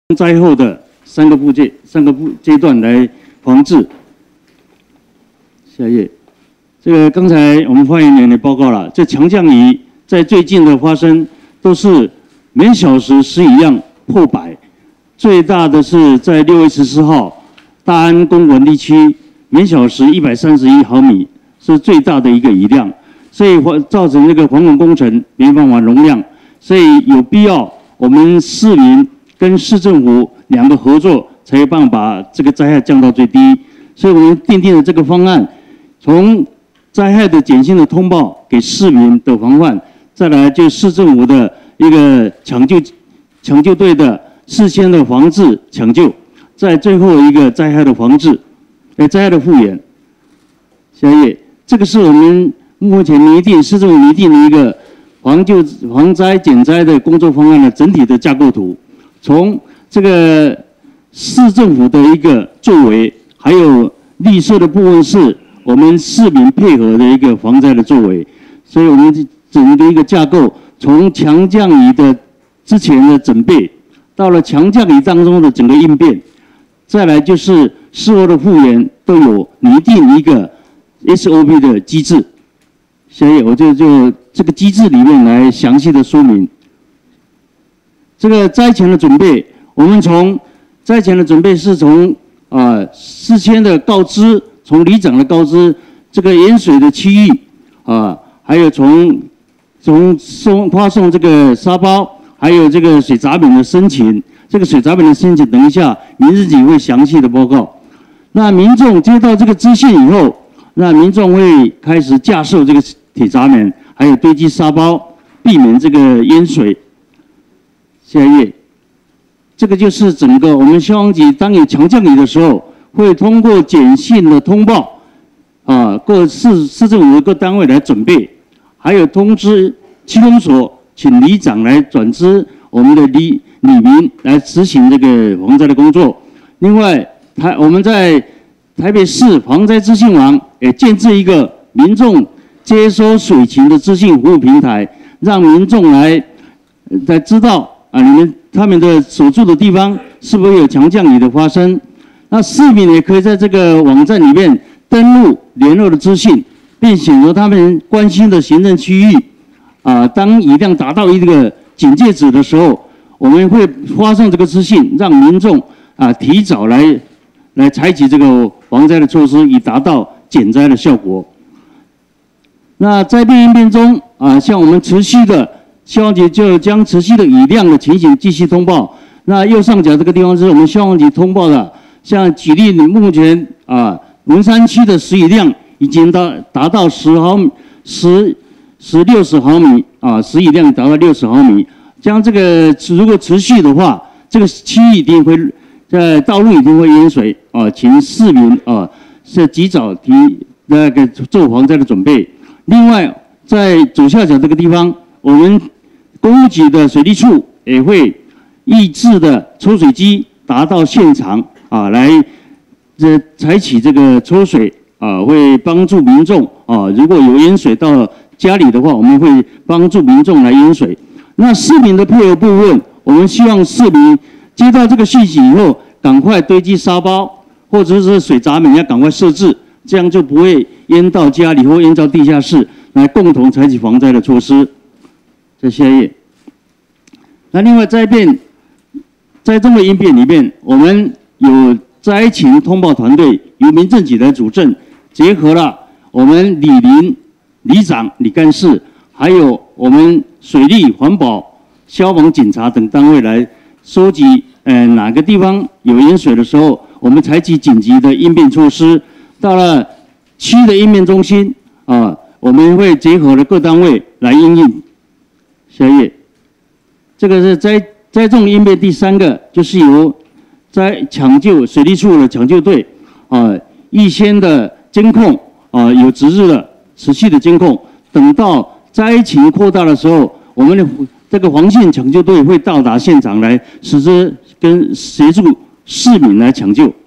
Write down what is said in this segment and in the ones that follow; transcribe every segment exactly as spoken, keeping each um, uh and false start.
灾后的三个部件、三个部阶段来防治。下一页，这个刚才我们发言人也报告了，这强降雨在最近的发生都是每小时时雨量破百，最大的是在六月十四号大安公馆地区每小时一百三十一毫米是最大的一个雨量，所以造成这个防洪工程没办法容量，所以有必要我们市民跟市政府两个合作，才有办法把这个灾害降到最低。所以我们订定了这个方案，从灾害的简讯的通报给市民的防范，再来就市政府的一个抢救抢救队的事先的防治抢救，在最后一个灾害的防治，呃灾害的复原。下一页，这个是我们目前拟定市政府拟定的一个防救防灾减灾的工作方案的整体的架构图。从这个市政府的一个作为，还有绿色的部分是我们市民配合的一个防灾的作为，所以我们整个一个架构，从强降雨的之前的准备，到了强降雨当中的整个应变，再来就是事后的复原，都有拟定一个 S O P 的机制。所以我就就这个机制里面来详细的说明。这个灾前的准备，我们从灾前的准备是从啊、呃、事先的告知，从里长的告知，这个淹水的区域啊、呃，还有从从送发送这个沙包，还有这个水闸饼的申请，这个水闸饼的申请，等一下民自己会详细的报告。那民众接到这个资讯以后，那民众会开始架设这个铁闸门，还有堆积沙包，避免这个淹水。下一页，这个就是整个我们消防局当有强降雨的时候，会通过简讯的通报，啊，各市市政府的各单位来准备，还有通知区公所，请里长来转知我们的里里民来执行这个防灾的工作。另外，台我们在台北市防灾资讯网也建置一个民众接收水情的资讯服务平台，让民众来来知道。啊，你们他们的所住的地方是不是有强降雨的发生？那市民也可以在这个网站里面登录联络的资讯，并选择他们关心的行政区域。啊，当雨量达到一个警戒值的时候，我们会发送这个资讯，让民众啊提早来来采取这个防灾的措施，以达到减灾的效果。那灾变应变中啊，像我们持续的。消防局就将持续的雨量的情形继续通报。那右上角这个地方是我们消防局通报的，像举例，目前啊文山区的时雨量已经到达到十毫米、十十六十毫米啊，时雨量达到六十毫米。将这个如果持续的话，这个区域一定会在道路一定会淹水啊，请市民啊是及早提那个做防灾的准备。另外，在左下角这个地方，我们公务局的水利处也会抑制的抽水机达到现场啊，来这采取这个抽水啊，会帮助民众啊，如果有淹水到家里的话，我们会帮助民众来淹水。那市民的配合部分，我们希望市民接到这个信息以后，赶快堆积沙包或者是水闸门要赶快设置，这样就不会淹到家里或淹到地下室，来共同采取防灾的措施。在下一页，那另外灾变、灾中的应变里面，我们有灾情通报团队，由民政局来主政，结合了我们里邻、里长、里干事，还有我们水利、环保、消防、警察等单位来收集，呃，哪个地方有淹水的时候，我们采取紧急的应变措施。到了区的应变中心啊，我们会结合了各单位来因应。下一页，这个是灾灾重应变第三个，就是由灾抢救水利处的抢救队啊，预先的监控啊，有值日的持续的监控，等到灾情扩大的时候，我们的这个黄线抢救队会到达现场来实施跟协助市民来抢救。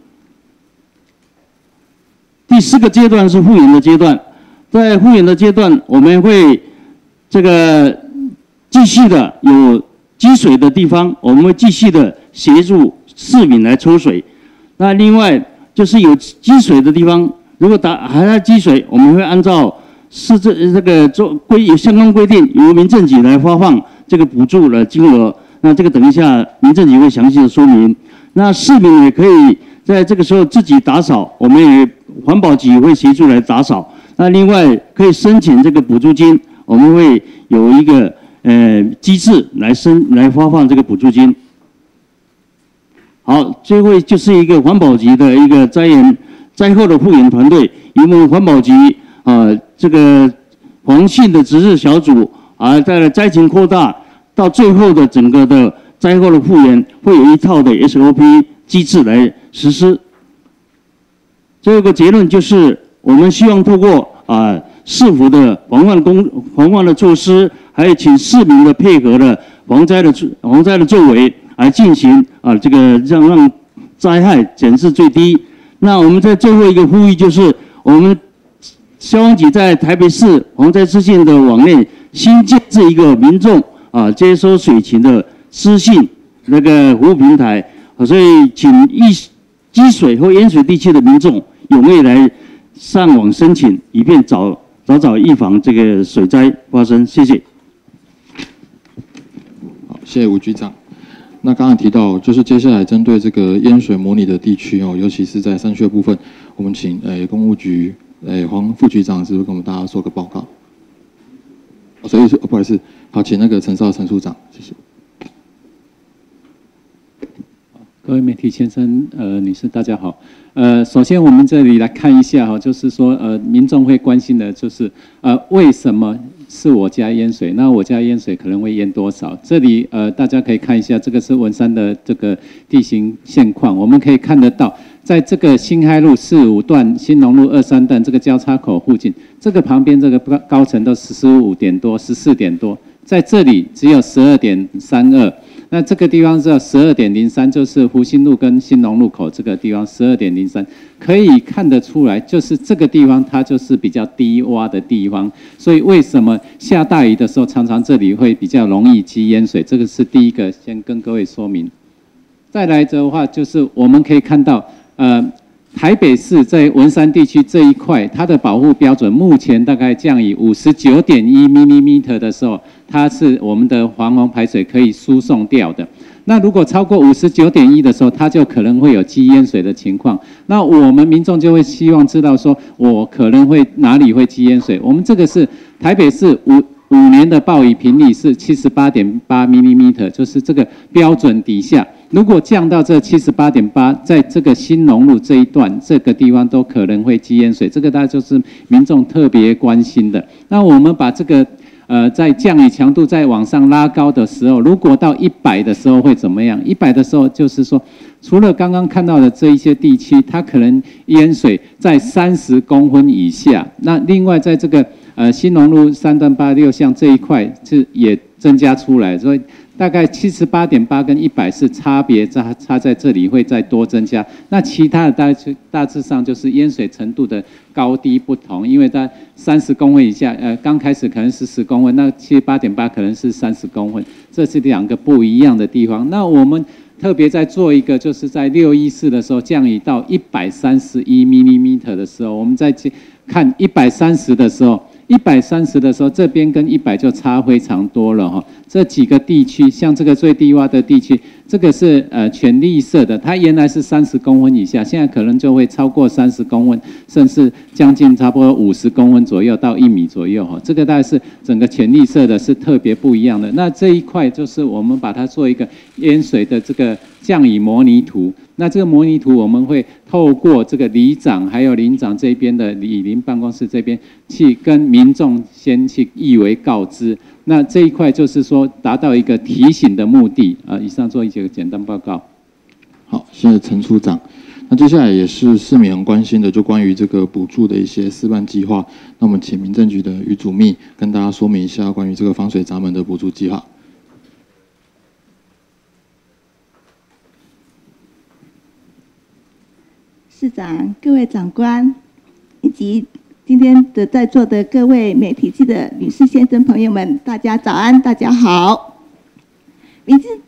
第四个阶段是复原的阶段，在复原的阶段，我们会这个。继续的有积水的地方，我们会继续的协助市民来抽水。那另外就是有积水的地方，如果打还要积水，我们会按照市政这个做规有相关规定，由民政局来发放这个补助的金额。那这个等一下民政局会详细的说明。那市民也可以在这个时候自己打扫，我们也环保局会协助来打扫。那另外可以申请这个补助金，我们会有一个呃机制来申来发放这个补助金。好，最后就是一个环保局的一个灾援灾后的复原团队，由我们环保局啊、呃、这个黄信的值日小组啊，在了灾情扩大到最后的整个的灾后的复原，会有一套的 S O P 机制来实施。最后一个结论就是，我们希望透过啊、呃、市府的防范工防范的措施，还有请市民的配合的防灾的防灾的作为，来进行啊、呃、这个让让灾害减至最低。那我们在最后一个呼吁就是，我们消防局在台北市防灾资讯的网内新建置一个民众啊、呃、接收水情的资讯那个服务平台，所以请易积水或淹水地区的民众踊跃来上网申请，以便早早早预防这个水灾发生。谢谢。 好，谢谢吴局长。那刚才提到，就是接下来针对这个淹水模拟的地区哦，尤其是在山区的部分，我们请诶公务局诶黄副局长是不是跟我们大家做个报告？哦，所以说、哦、不好意思，好，请那个陈少陈处长，谢谢。 各位媒体先生、呃女士，大家好。呃，首先我们这里来看一下哈，就是说呃民众会关心的就是呃为什么是我家淹水？那我家淹水可能会淹多少？这里呃大家可以看一下，这个是文山的这个地形现况，我们可以看得到，在这个新海路四五段、新农路二三段这个交叉口附近，这个旁边这个高高层都十五点多、十四点多，在这里只有十二点三二。那这个地方是十二点零三，就是福兴路跟新农路口这个地方十二点零三，可以看得出来，就是这个地方它就是比较低洼的地方，所以为什么下大雨的时候，常常这里会比较容易积淹水？这个是第一个，先跟各位说明。再来的话，就是我们可以看到，呃，台北市在文山地区这一块，它的保护标准目前大概降雨五十九点一 millimeter 的时候，它是我们的防洪排水可以输送掉的。那如果超过五十九点一的时候，它就可能会有积淹水的情况。那我们民众就会希望知道说，我可能会哪里会积淹水？我们这个是台北市五五年的暴雨频率是七十八点八 millimeter， 就是这个标准底下。如果降到这七十八点八，在这个新农路这一段，这个地方都可能会积淹水，这个大概就是民众特别关心的。那我们把这个呃在降雨强度再往上拉高的时候，如果到一百的时候会怎么样？一百的时候就是说，除了刚刚看到的这一些地区，它可能淹水在三十公分以下。那另外在这个呃新农路三段八六巷这一块是也增加出来，所以大概七十八点八跟一百是差别差差在这里会再多增加。那其他的大致大致上就是淹水程度的高低不同，因为在三十公分以下，呃，刚开始可能是十公分，那七十八点八可能是三十公分，这是两个不一样的地方。那我们特别在做一个，就是在六一四的时候降雨到一百三十一 millimeter 的时候，我们再看一百三十的时候。一百三十的时候，这边跟一百就差非常多了哈。这几个地区，像这个最低洼的地区，这个是呃全绿色的，它原来是三十公分以下，现在可能就会超过三十公分，甚至将近差不多五十公分左右到一米左右哈。这个大概是整个全绿色的，是特别不一样的。那这一块就是我们把它做一个淹水的这个降雨模拟图。那这个模拟图我们会透过这个里长还有邻长这边的里邻办公室这边去跟民众先去以为告知。那这一块就是说达到一个提醒的目的啊。以上做一个简单报告。 好，谢谢陈处长。那接下来也是市民很关心的，就关于这个补助的一些示范计划。那我们请民政局的余主秘跟大家说明一下关于这个防水闸门的补助计划。 市长、各位长官，以及今天的在座的各位媒体记者、女士、先生、朋友们，大家早安，大家好。民政民政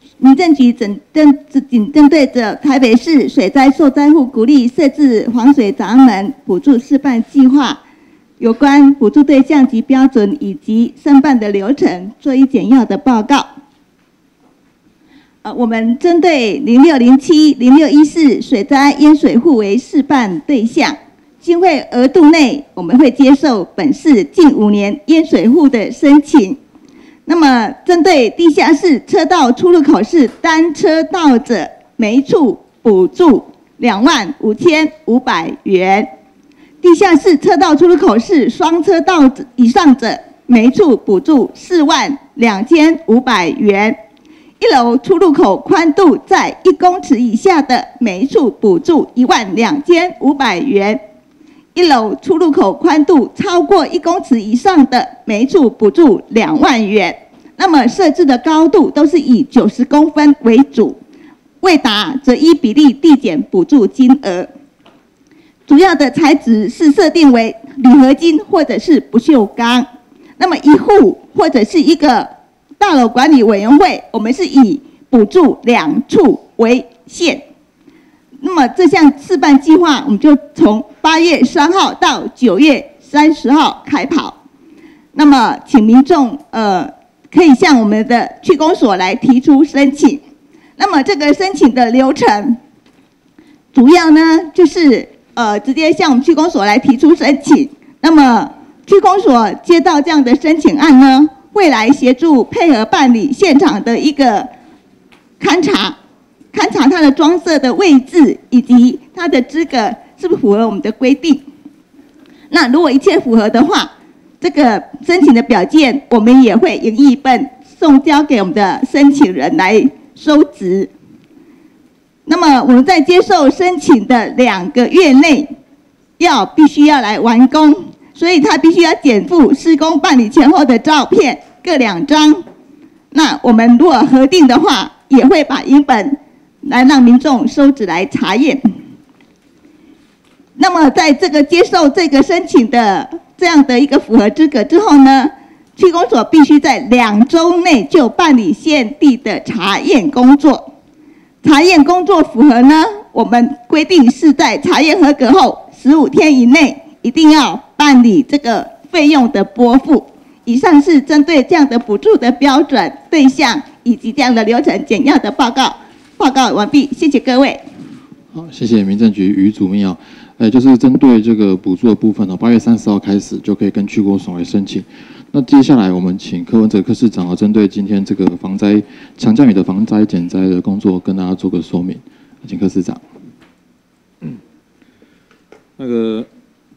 政局针针仅针对着台北市水灾受灾户，鼓励设置防水闸门补助示范计划，有关补助对象及标准以及申办的流程做一简要的报告。呃，我们针对零六零七、零六一四水灾淹水户为示范对象，经费额度内我们会接受本市近五年淹水户的申请。那么，针对地下室车道出入口是单车道者，每一处补助两万五千五百元；地下室车道出入口是双车道以上者，每一处补助四万两千五百元；一楼出入口宽度在一公尺以下的，每一处补助一万两千五百元；一楼出入口宽度超过一公尺以上的，每一处补助两万元。那么设置的高度都是以九十公分为主，未达则依比例递减补助金额。主要的材质是设定为铝合金或者是不锈钢。那么一户或者是一个大楼管理委员会，我们是以补助两处为限。那么这项示范计划，我们就从八月三号到九月三十号开跑。那么，请民众呃可以向我们的区公所来提出申请。那么这个申请的流程，主要呢就是呃直接向我们区公所来提出申请。那么区公所接到这样的申请案呢，会来协助配合办理现场的一个勘查。勘察它的装设的位置以及它的资格是不是符合我们的规定。那如果一切符合的话，这个申请的表件我们也会影印一份送交给我们的申请人来收值。那么我们在接受申请的两个月内要必须要来完工，所以他必须要减负施工办理前后的照片各两张。那我们如果核定的话，也会把影本来让民众收纸来查验。那么在这个接受这个申请的这样的一个符合资格之后呢，区公所必须在两周内就办理现地的查验工作。查验工作符合呢，我们规定是在查验合格后十五天以内一定要办理这个费用的拨付。以上是针对这样的补助的标准、对象以及这样的流程简要的报告。报告完毕，谢谢各位。 好，谢谢民政局于主秘啊。呃，就是针对这个补助的部分呢，八月三十号开始就可以跟区公所来申请。那接下来我们请柯文哲柯市长啊，针对今天这个防灾强降雨的防灾减灾的工作，跟大家做个说明。请柯市长。 嗯，那个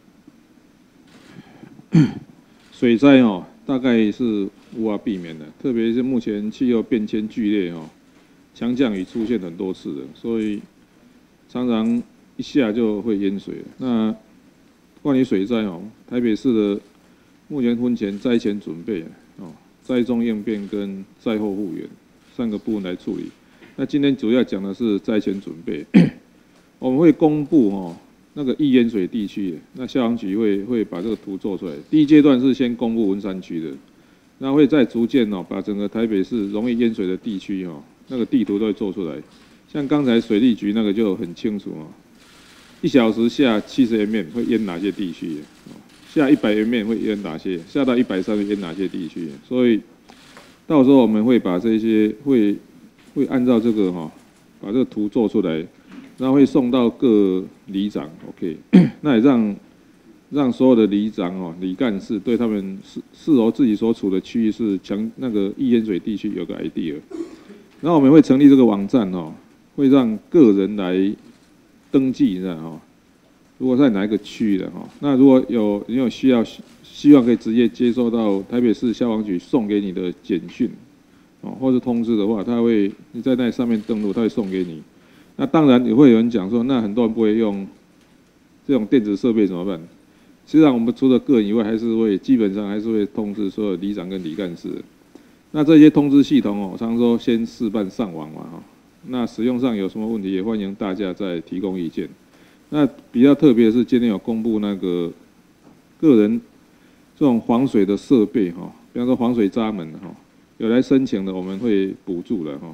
水灾哦，大概是无法避免的，特别是目前气候变迁剧烈哦。强降雨出现很多次的，所以常常一下就会淹水。那关于水灾哦，台北市的目前分前灾前准备哦、灾中应变跟灾后复原三个部分来处理。那今天主要讲的是灾前准备，我们会公布哦那个易淹水地区，那消防局会会把这个图做出来。第一阶段是先公布文山区的，那会再逐渐哦把整个台北市容易淹水的地区哦。那个地图都会做出来，像刚才水利局那个就很清楚哦，一小时下七十 M M 会淹哪些地区，下一百 M M 会淹哪些，下到一百三十淹哪些地区，所以到时候我们会把这些会会按照这个哈，把这个图做出来，然后会送到各里长 ，OK， 那也让让所有的里长哦、里干事对他们是是否自己所处的区域是强那个易淹水地区有个 idea。然后我们会成立这个网站哦，会让个人来登记一下哈。如果在哪一个区域的哈，那如果有你有需要，希望可以直接接收到台北市消防局送给你的简讯哦，或是通知的话，他会你在那上面登录，他会送给你。那当然也会有人讲说，那很多人不会用这种电子设备怎么办？实际上我们除了个人以外，还是会基本上还是会通知所有里长跟里干事。那这些通知系统哦，常说先示范上网嘛哈，那使用上有什么问题，也欢迎大家再提供意见。那比较特别的是，今天有公布那个个人这种防水的设备哈，比方说防水闸门哈，有来申请的我们会补助的哈。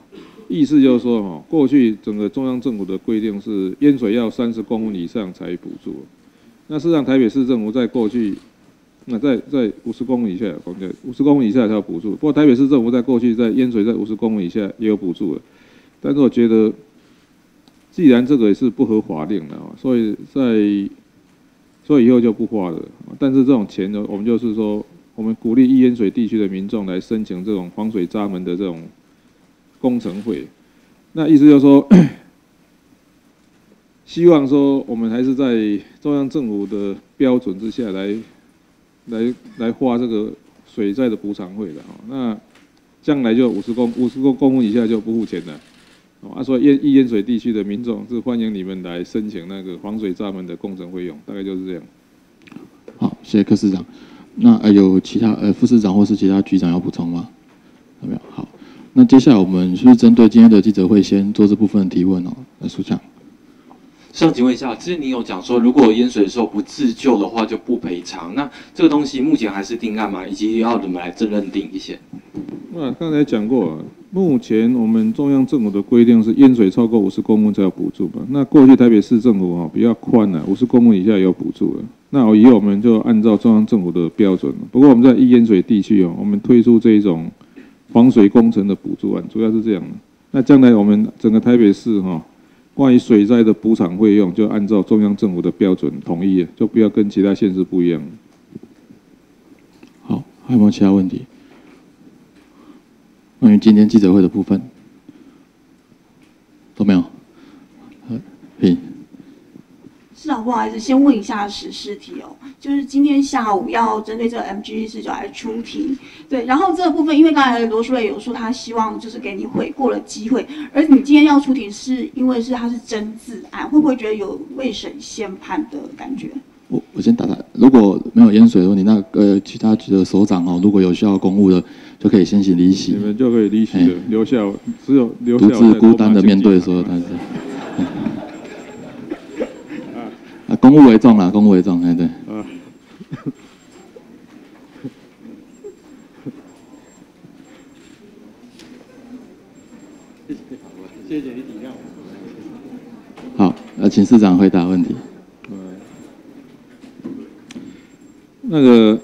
意思就是说，哈，过去整个中央政府的规定是淹水要三十公分以上才补助。那事实上，台北市政府在过去，那在在五十公分以下，五十公分以下才有补助。不过台北市政府在过去在淹水在五十公分以下也有补助的。但是我觉得，既然这个也是不合法令的，所以在所以以后就不花了。但是这种钱呢，我们就是说，我们鼓励易淹水地区的民众来申请这种防水闸门的这种工程费。那意思就是说。希望说我们还是在中央政府的标准之下来，来来花这个水灾的补偿费的哈。那将来就五十公五十公公分以下就不付钱了。啊，所以淹易淹水地区的民众是欢迎你们来申请那个防水闸门的工程费用，大概就是这样。 好，谢谢柯市长。那呃有其他呃副市长或是其他局长要补充吗？有没有？好，那接下来我们是不是针对今天的记者会先做这部分的提问哦？来，署长。 想请问一下，之前你有讲说，如果淹水的时候不自救的话就不赔偿，那这个东西目前还是定案吗？以及要怎么来认认定一些？ 那刚才讲过，目前我们中央政府的规定是淹水超过五十公分才有补助嘛。那过去台北市政府哦比较宽了，五十公分以下也有补助了。那以后我们就按照中央政府的标准。不过我们在易淹水地区哦，我们推出这一种防水工程的补助案，主要是这样的。那将来我们整个台北市哈。关于水灾的补偿费用，就按照中央政府的标准统一，就不要跟其他县市不一样。 好，还有没有其他问题？关于今天记者会的部分都没有。嘿， 市长，不好意思，先问一下实施题哦，就是今天下午要针对这个 M G 四九来出题，对，然后这个部分，因为刚才罗淑蕾有说他希望就是给你悔过的机会，而你今天要出题是因为是他是真字案，会不会觉得有未审先判的感觉？ 我我先打打，如果没有淹水的问题，那呃其他局的首长哦，如果有需要公务的，就可以先行离席。 你们就可以离席了，留下只有留下独自孤单的面对所有单子。啊，公务为重啦，公务为重，哎对。啊。 谢谢你体谅。 好，呃，请市长回答问题。 那个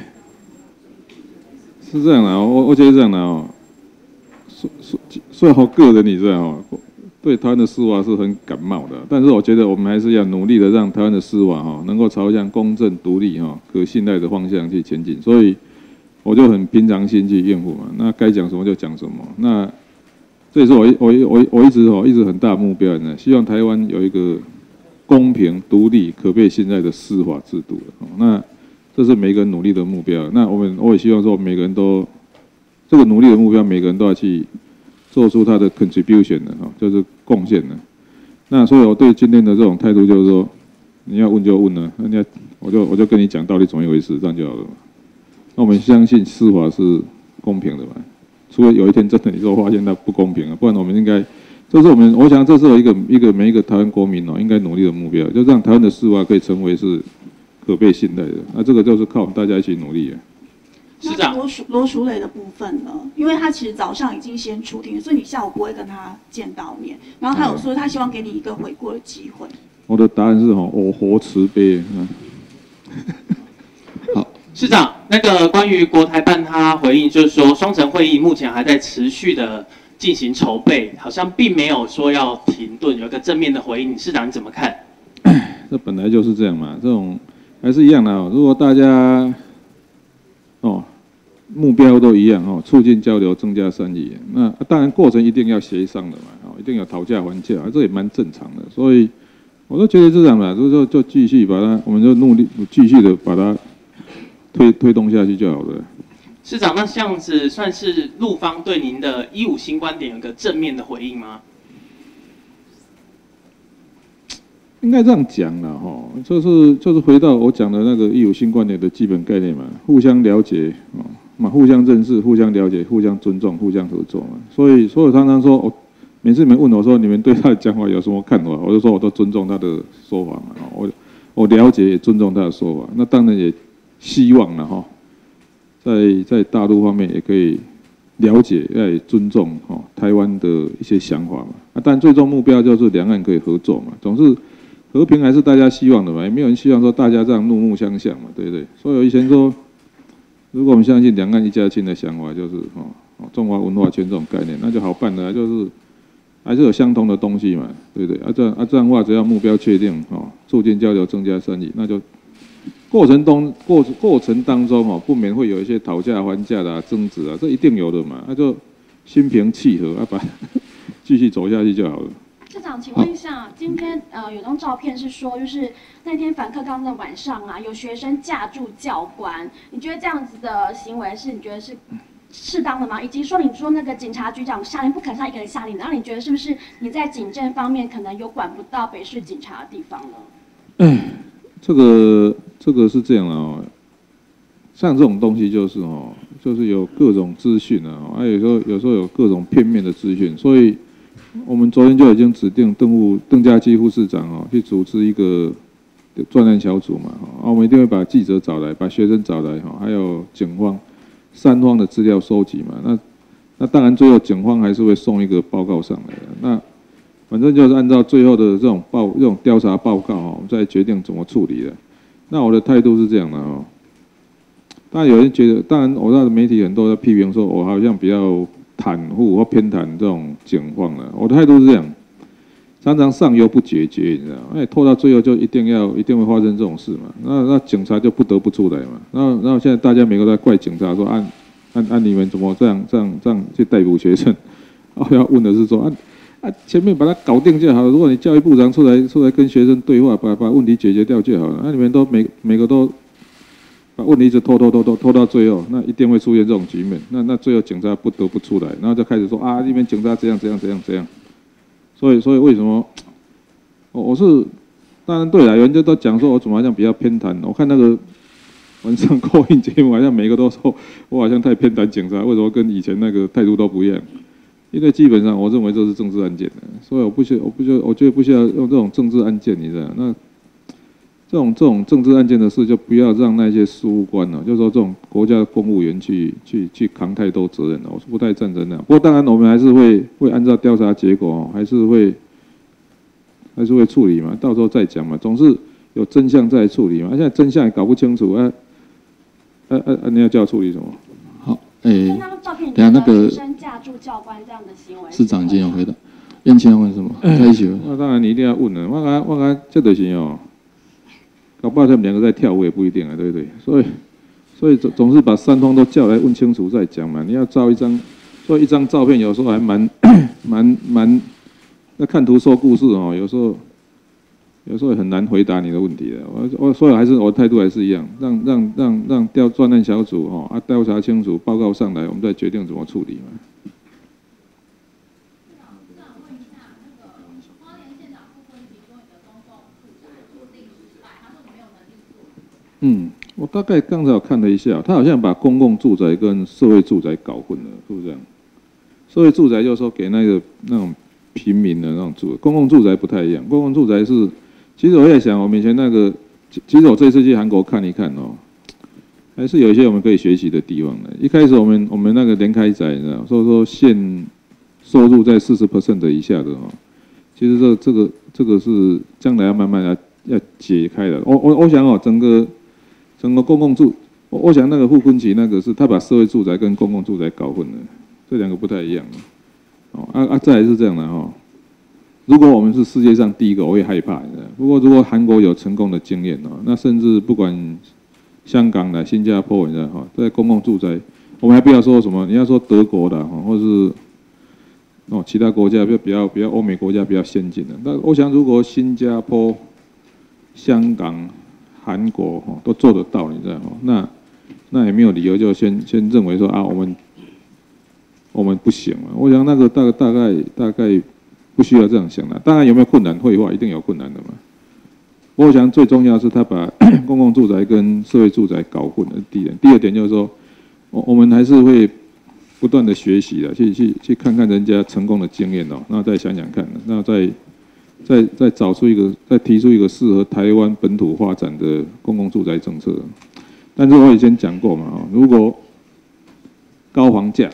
是这样的，我我觉得这样的哦，说说说好个人，你知道哦，对台湾的司法是很感冒的，但是我觉得我们还是要努力的让台湾的司法哈能够朝向公正、独立哈、可信赖的方向去前进，所以我就很平常心去应付嘛，那该讲什么就讲什么，那这也是我我我我一直哦一直很大的目标呢，希望台湾有一个公平、独立、可被信赖的司法制度的，那。这是每个人努力的目标。那我们我也希望说，每个人都这个努力的目标，每个人都要去做出他的 contribution 的哈，就是贡献的。那所以我对今天的这种态度就是说，你要问就问了，人家我就我就跟你讲到底怎么一回事，这样就好了嘛。那我们相信司法是公平的嘛，除了有一天真的你说发现它不公平了，不然我们应该，这是我们我想这是我一个一个每一个台湾国民哦应该努力的目标，就让台湾的司法可以成为是。可被信赖的，那这个就是靠我们大家一起努力。 市长，罗淑罗淑蕾的部分呢？因为他其实早上已经先出庭，所以你下午不会跟他见到面。然后他有说他希望给你一个悔过的机会。 我的答案是哈，我活慈悲。嗯、 好，市长，那个关于国台办他回应就是说，双城会议目前还在持续的进行筹备，好像并没有说要停顿，有一个正面的回应。市长你怎么看？ 这本来就是这样嘛，这种。还是一样的哦。如果大家哦目标都一样哦，促进交流、增加善意，那当然过程一定要协商的嘛，哦，一定要讨价还价，这也蛮正常的。所以我都觉得这样嘛，就就就继续把它，我们就努力继续的把它推推动下去就好了。 市长，那这样子算是陆方对您的一五新观点有个正面的回应吗？ 应该这样讲了哈，就是就是回到我讲的那个一五新观点的基本概念嘛，互相了解哦，嘛互相认识、互相了解、互相尊重、互相合作嘛。所以，所以我常常说，我每次你们问我说你们对他的讲法有什么看法，我就说我都尊重他的说法嘛，我我了解也尊重他的说法。那当然也希望了哈，在在大陆方面也可以了解，要尊重哦台湾的一些想法嘛。啊，但最终目标就是两岸可以合作嘛，总是和平还是大家希望的嘛，也没有人希望说大家这样怒目相向嘛，对不对？所以有以前说，如果我们相信两岸一家亲的想法，就是哦哦中华文化圈这种概念，那就好办了，就是还是有相同的东西嘛，对不对？啊这样啊这样的话，只要目标确定哦，促进交流，增加生意，那就。过程中过过程当中哦，不免会有一些讨价还价的、啊、争执啊，这一定有的嘛。那、啊、就心平气和啊，把继续走下去就好了。 社长，请问一下，今天呃有张照片是说，就是那天反课纲的晚上啊，有学生架住教官，你觉得这样子的行为是你觉得是适当的吗？以及说你说那个警察局长下令不可上一个人下令，然后你觉得是不是你在警政方面可能有管不到北市警察的地方呢？ 嗯，这个。这个是这样的哦，像这种东西就是哦，就是有各种资讯啊，还有时候有时候有各种片面的资讯，所以我们昨天就已经指定邓副邓家基副市长哦，去组织一个专案小组嘛，啊，我们一定会把记者找来，把学生找来哈，还有警方三方的资料收集嘛，那那当然最后警方还是会送一个报告上来的，那反正就是按照最后的这种报这种调查报告哈，我们再决定怎么处理的。那我的态度是这样的哦，当然有人觉得，当然我知道媒体很多在批评说我好像比较袒护或偏袒这种警方了。我的态度是这样，常常上游不解决，你知道吗？哎，拖到最后就一定要一定会发生这种事嘛。那那警察就不得不出来嘛。然后然后现在大家每个都在怪警察说按按按你们怎么这样这样这样去逮捕学生？我要问的是说按。啊，前面把它搞定就好了。如果你教育部长出来出来跟学生对话，把把问题解决掉就好了。那、啊、你们都每每个都把问题一直拖拖拖拖拖到最后，那一定会出现这种局面。那那最后警察不得不出来，然后就开始说啊，那边警察怎样怎样怎样怎样。所以所以为什么我我是当然对了，有人就都讲说我怎么好像比较偏袒。我看那个晚上扣印节目，好像每个都说我好像太偏袒警察，为什么跟以前那个态度都不一样？因为基本上我认为这是政治案件的，所以我不需我不需我觉得不需要用这种政治案件，你知道？那这种这种政治案件的事，就不要让那些事务官了，就是说这种国家的公务员去去去扛太多责任了，我是不太赞成的。不过当然我们还是会会按照调查结果，还是会还是会处理嘛，到时候再讲嘛，总是有真相再处理嘛。现在真相也搞不清楚，啊啊啊啊！你要叫我处理什么？ 诶，等下那个学生架住教官这样的行为， 市长已经有回答。燕青要问什么？在一起问。 那当然你一定要问了。我刚我刚这就是哦，搞不好他们两个在跳舞也不一定啊，对不对？所以所以总总是把三方都叫来问清楚再讲嘛。你要照一张，所以一张照片有时候还蛮蛮蛮，那看图说故事哦，有时候。有时候很难回答你的问题的，我我所以还是我态度还是一样，让让让让调专案小组哦啊调查清楚，报告上来，我们再决定怎么处理嘛。嗯，我大概刚才我看了一下，他好像把公共住宅跟社会住宅搞混了，是不是这样？社会住宅就是说给那个那种平民的那种住，公共住宅不太一样，公共住宅是。其实我在想，我们以前那个，其实我这次去韩国看一看哦，还是有一些我们可以学习的地方的。一开始我们我们那个连开宅，你知道，所以说现收入在四十 percent 的以下的哦，其实这这个这个是将来要慢慢要要解开的。我我我想哦，整个整个公共住，我我想那个傅昆萁那个是他把社会住宅跟公共住宅搞混了，这两个不太一样。哦啊啊，再来是这样的哦。如果我们是世界上第一个，我会害怕。不过，如果韩国有成功的经验哦，那甚至不管香港的、新加坡，你知道哈，在公共住宅，我们还不要说什么，你要说德国的哈，或是哦其他国家比较比较比较欧美国家比较先进的。那我想，如果新加坡、香港、韩国哈都做得到，你知道吗？那那也没有理由就先先认为说啊，我们我们不行了。我想那个大大概大概。不需要这样想的，当然有没有困难？绘画一定有困难的嘛。我想最重要是他把公共住宅跟社会住宅搞混了。第一点，第二点就是说，我我们还是会不断的学习的，去去去看看人家成功的经验哦，然后再想想看，然后再再再找出一个，再提出一个适合台湾本土发展的公共住宅政策。但是我以前讲过嘛，如果高房价、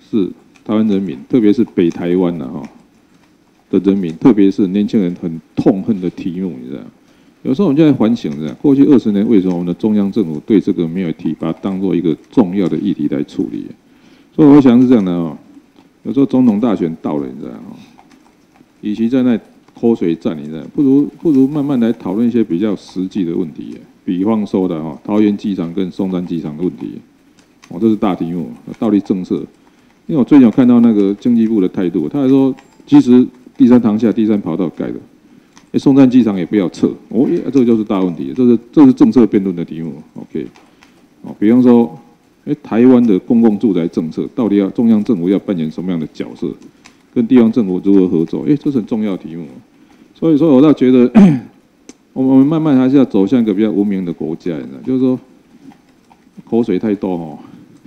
是台湾人民，特别是北台湾呐哈的人民，特别是年轻人很痛恨的题目，你知道？有时候我们就在反省着，过去二十年为什么我们的中央政府对这个没有提，把它当做一个重要的议题来处理？所以我想是这样的哦。有时候总统大选到了，你知道吗？与其在那口水战，你知道，不如不如慢慢来讨论一些比较实际的问题。比方说的哈，桃园机场跟松山机场的问题，哦，这是大题目，道理政策。因为我最近有看到那个经济部的态度，他还说，其实第三航厦、第三跑道盖了。哎，松山机场也不要撤，哦，这个就是大问题，这是这是政策辩论的题目 ，OK， 哦，比方说，哎，台湾的公共住宅政策到底要中央政府要扮演什么样的角色，跟地方政府如何合作？哎，这是很重要的题目，所以说我倒觉得，我们慢慢还是要走向一个比较文明的国家，你知道，就是说口水太多哦，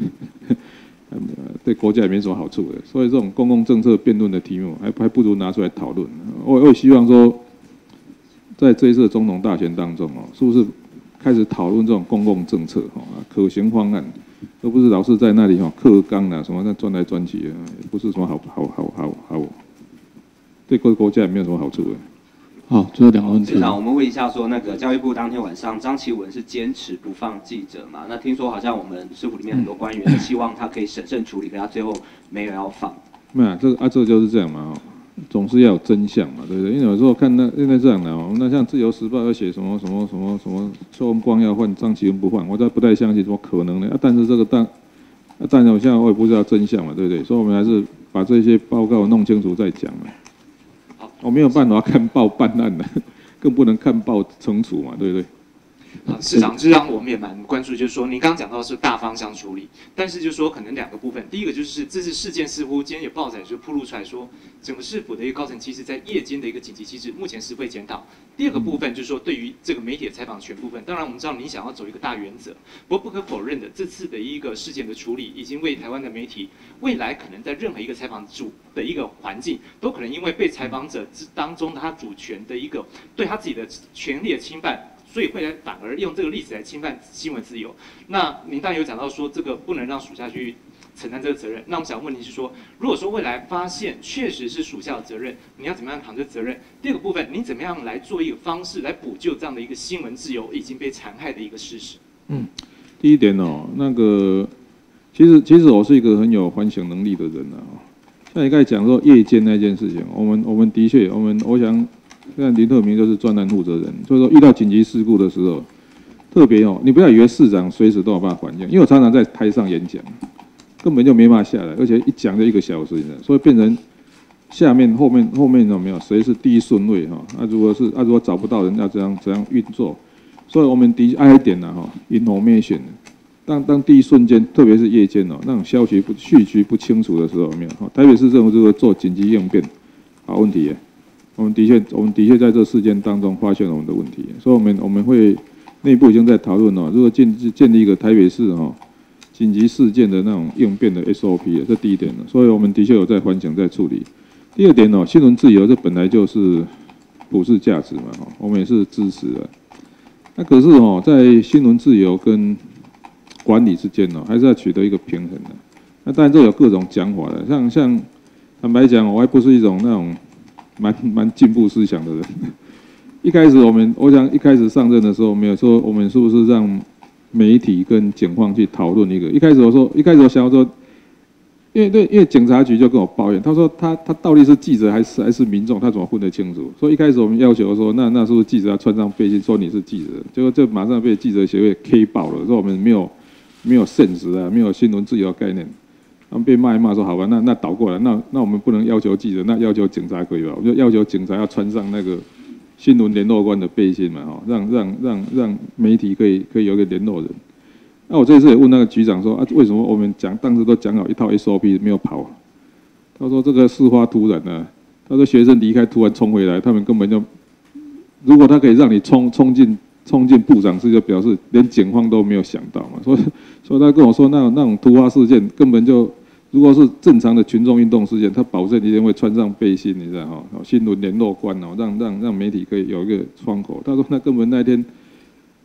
对国家也没什么好处的，所以这种公共政策辩论的题目，还还不如拿出来讨论。我我也希望说。在这一次总统大选当中哦，是不是开始讨论这种公共政策哈可行方案，而不是老是在那里哈课纲啊什么那钻来钻去啊，也不是什么好好好好好，对各个国家也没有什么好处的。 好，最后两个问题。 市长，我们问一下说，那个教育部当天晚上张其文是坚持不放记者嘛？那听说好像我们市府里面很多官员希望他可以审慎处理，可他最后没有要放。 没有，这个啊，这个就是这样嘛。总是要有真相嘛，对不对？因为有时候看那现在这样的哦，那像《自由时报》要写什么什么什么什么邱文光要换，张其文不换，我倒不太相信，怎么可能呢？啊，但是这个但，啊，但我现在我也不知道真相嘛，对不对？所以我们还是把这些报告弄清楚再讲嘛。好，我没有办法看报办案的，更不能看报惩处嘛，对不对？ 啊，市长，这让我们也蛮关注，就是说，您刚刚讲到的是大方向处理，但是就是说，可能两个部分，第一个就是这次事件似乎今天有报载就曝露出来说，整个市府的一个高层其实在夜间的一个紧急机制，目前是会检讨。第二个部分就是说，对于这个媒体的采访权部分，当然我们知道你想要走一个大原则，不过不可否认的，这次的一个事件的处理，已经为台湾的媒体未来可能在任何一个采访主的一个环境，都可能因为被采访者当中他主权的一个对他自己的权利的侵犯。所以会来反而用这个例子来侵犯新闻自由。那您当然有讲到说，这个不能让属下去承担这个责任。那我们想问题是说，如果说未来发现确实是属下的责任，你要怎么样扛这责任？第二个部分，您怎么样来做一个方式来补救这样的一个新闻自由已经被残害的一个事实？ 嗯，第一点哦，那个其实其实我是一个很有反省能力的人啊。像你刚才讲说夜间那件事情，我们我们的确，我们我想。现在林特明就是专案负责人，所以说遇到紧急事故的时候，特别哦，你不要以为市长随时都有办法还原，因为我常常在台上演讲，根本就没办法下来，而且一讲就一个小时，所以变成下面后面后面有没有谁是第一顺位哈？啊，如果是啊，如果找不到人，要怎样怎样运作？所以我们的挨一点呢哈 ，information， 当当第一瞬间，特别是夜间哦，那种消息不序曲不清楚的时候，有没有？台北市政府就会做紧急应变，好问题耶。我们的确，我们的确在这事件当中发现了我们的问题，所以我们我们会内部已经在讨论了，如果建建立一个台北市哈紧急事件的那种应变的 S O P， 这第一点了。所以我们的确有在反省，在处理。第二点哦，新闻自由这本来就是普世价值嘛，哈，我们也是支持的。那可是哦，在新闻自由跟管理之间哦，还是要取得一个平衡的。那当然这有各种讲法的，像像坦白讲，我还不是一种那种。蛮蛮进步思想的人，一开始我们，我想一开始上任的时候，我们有说我们是不是让媒体跟警方去讨论一个？一开始我说，一开始我想要说，因为对，因为警察局就跟我抱怨，他说他他到底是记者还是还是民众，他怎么分得清楚？所以一开始我们要求说，那那是不是记者要穿上背心说你是记者？结果就马上被记者协会 K 爆了，说我们没有没有现实啊，没有新闻自由概念。他们被骂一骂说好吧，那那倒过来，那那我们不能要求记者，那要求警察可以吧？我们就要求警察要穿上那个新闻联络官的背心嘛，哈，让让让让媒体可以可以有一个联络人。那我这次也问那个局长说啊，为什么我们讲当时都讲好一套 S O P 没有跑？他说这个事发突然啊，他说学生离开突然冲回来，他们根本就，如果他可以让你冲冲进冲进部长室，就表示连警方都没有想到嘛。所以所以他跟我说那种那种突发事件根本就。如果是正常的群众运动事件，他保证一定会穿上背心，你知道哈？新闻联络官哦，让让让媒体可以有一个窗口。他说那根本那天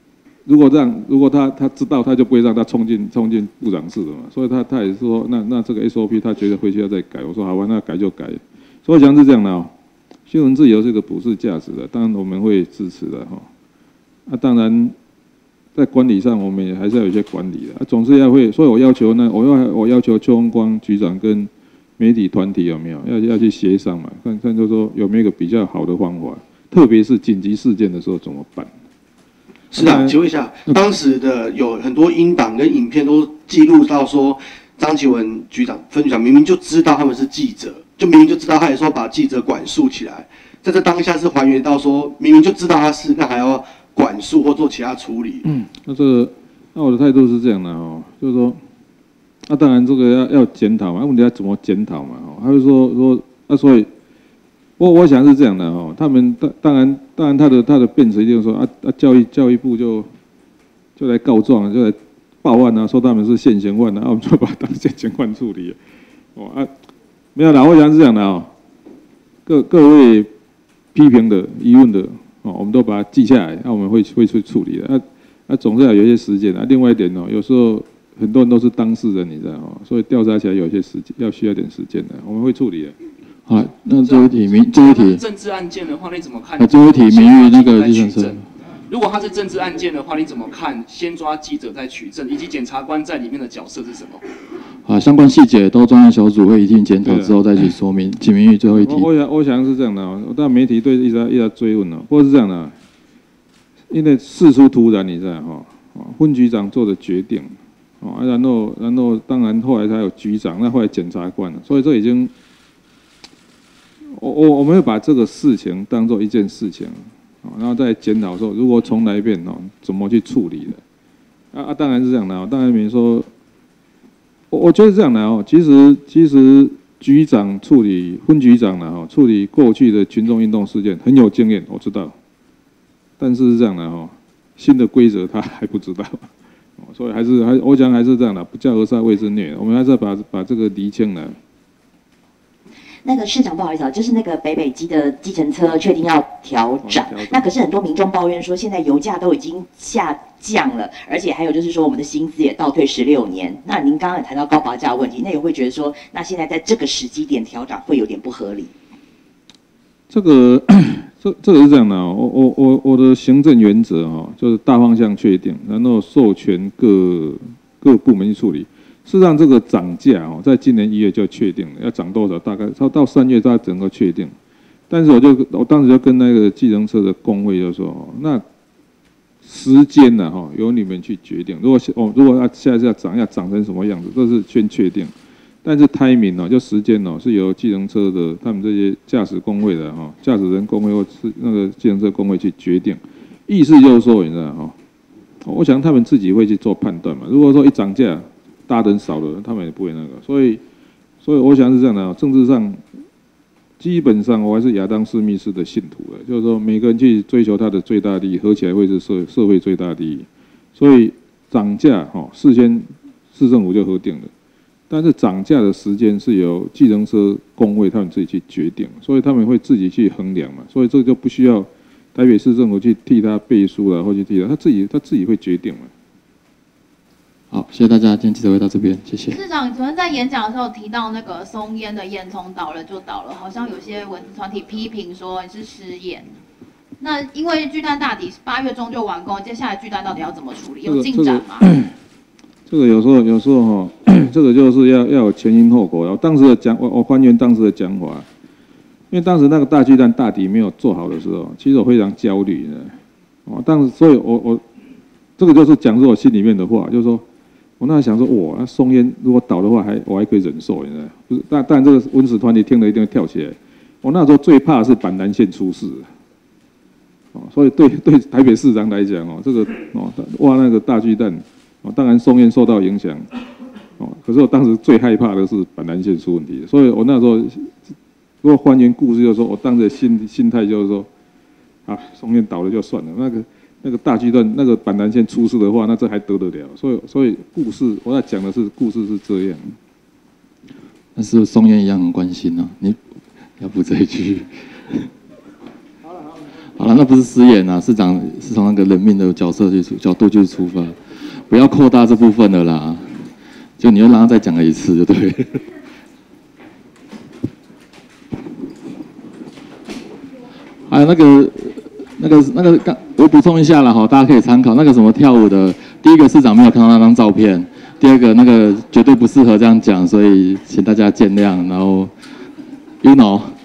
如果让如果他他知道，他就不会让他冲进冲进部长室了嘛。所以他他也是说，那那这个 S O P 他觉得回去要再改。我说好吧，那改就改。所以我想是这样的哦，新闻自由是个普世价值的，当然我们会支持的哈。啊，当然在管理上我们也还是要有一些管理的，啊，总是要会。所以我要求呢，我要我要求邱文光局长跟媒体团体有没有要要去协商嘛，看看就是说有没有一个比较好的方法，特别是紧急事件的时候怎么办？ 市长，请问一下，当时的有很多音档跟影片都记录到说，张启文局长、分局长明明就知道他们是记者，就明明就知道，他也说把记者管束起来，在这当下是还原到说，明明就知道他是，那还要管束或做其他处理。嗯， 那这个，那我的态度是这样的哦，就是说，那、啊、当然这个要要检讨嘛，问题要怎么检讨嘛？哦，他就说说，那、啊、所以。我我想是这样的哦，他们当当然当然他的他的辩词一定说啊啊教育教育部就就来告状，就来报案啊，说他们是现行犯啊，我们就把他当现行犯处理。哦啊，没有啦，我想是这样的哦，各各位批评的疑问的哦，我们都把它记下来，那、啊、我们会会去处理的。啊啊，总是要有一些时间啊。另外一点哦，有时候很多人都是当事人，你知道哦，所以调查起来有一些时间要需要点时间的，我们会处理的。 好，那最后一题，民最后一题。 政治案件的话，你怎么看？ 啊，最后一题，名誉那个计程车。 如果他是政治案件的话，你怎么看？先抓记者再取证，以及检察官在里面的角色是什么？ 啊，相关细节都专案小组会一并检讨之后再去说明。请名誉最后一题。 我想我想是这样的哦，但媒体对一直一直追问哦，不过是这样的，因为事出突然，你知道哈，哦，分局长做的决定，哦，然后然后当然后来他有局长，那后来检察官了，所以这已经。我我我们会把这个事情当做一件事情，然后再检讨说，如果重来一遍哦，怎么去处理的？啊啊，当然是这样的哦。当然，比如说，我我觉得这样的哦，其实其实局长处理分局长呢哦，处理过去的群众运动事件很有经验，我知道。但是是这样的哦，新的规则他还不知道，所以还是还我讲还是这样的，不教而杀谓之虐。我们还是要把把这个厘清了。 那个市长不好意思啊，就是那个北北基的计程车确定要调涨，那可是很多民众抱怨说，现在油价都已经下降了，而且还有就是说我们的薪资也倒退十六年。那您刚刚也谈到高报价问题，那也会觉得说，那现在在这个时机点调涨会有点不合理。 这个这这个是这样的哦，我我我我的行政原则哦，就是大方向确定，然后授权各各部门去处理。事实上，这个涨价哦，在今年一月就确定了，要涨多少，大概到到三月它整个确定。但是我就我当时就跟那个计程车的工会就说，哦，那时间呢，哈，由你们去决定。如果哦，如果要下一次要涨，要涨成什么样子，这是先确定。但是 timing 呢，就时间哦，是由计程车的他们这些驾驶工会的哈，驾驶人工会或是那个计程车工会去决定。意思就是说，你知道哈，我想他们自己会去做判断嘛。如果说一涨价，大人少了，他们也不会那个，所以，所以我想是这样的，政治上基本上我还是亚当斯密斯的信徒的，就是说每个人去追求他的最大利益，合起来会是社社会最大利益。所以涨价哈，事先市政府就核定了，但是涨价的时间是由计程车工会他们自己去决定，所以他们会自己去衡量嘛，所以这就不需要台北市政府去替他背书了，或去替他，他自己他自己会决定嘛。 好，谢谢大家，今天记者会到这边，谢谢。 市长昨天在演讲的时候提到那个松烟的烟囱倒了就倒了，好像有些文字团体批评说你是失言。那因为巨蛋大抵八月中就完工，接下来巨蛋到底要怎么处理？有进展吗？ 这个、这个有时候有时候哈，这个就是要要有前因后果。我当时的讲，我我还原当时的讲法，因为当时那个大巨蛋大抵没有做好的时候，其实我非常焦虑的。哦，当时所以我我这个就是讲出我心里面的话，就是说。我那想说，哇，那松烟如果倒的话，还我还可以忍受，你知道？不是，但但这个文史团体听了一定会跳起来。我那时候最怕的是板南线出事，哦，所以对对台北市长来讲，哦，这个哦挖那个大巨蛋，哦，当然松烟受到影响，哦，可是我当时最害怕的是板南线出问题，所以我那时候如果还原故事，就是说我当时心心态就是说，啊，松烟倒了就算了，那个。那个大巨蛋那个板南线出事的话，那这还得得了？所以，所以故事我要讲的是故事是这样。 但是松烟一样很关心啊，你要补这一句。 好了，那不是私演啊，市长是从那个人命的角色去出角度去出发，不要扩大这部分的啦。就你又让他再讲了一次，就对了。还有那个、那个、那个，刚我补充一下啦哈，大家可以参考那个什么跳舞的。第一个市长没有看到那张照片，第二个那个绝对不适合这样讲，所以请大家见谅。然后 ，you know。